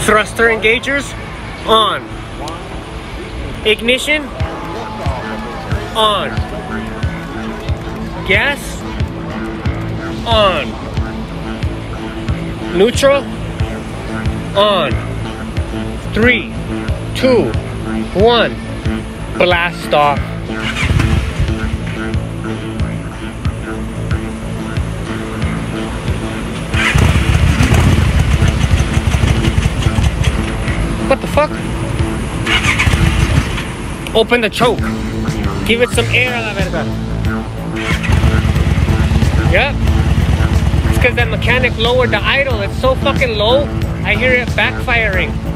Thruster engagers on. Ignition on. Gas on. Neutral on. 3, 2, 1. Blast off. What the fuck? Open the choke. Give it some air a la verga. Yep. It's because that mechanic lowered the idle. It's so fucking low, I hear it backfiring.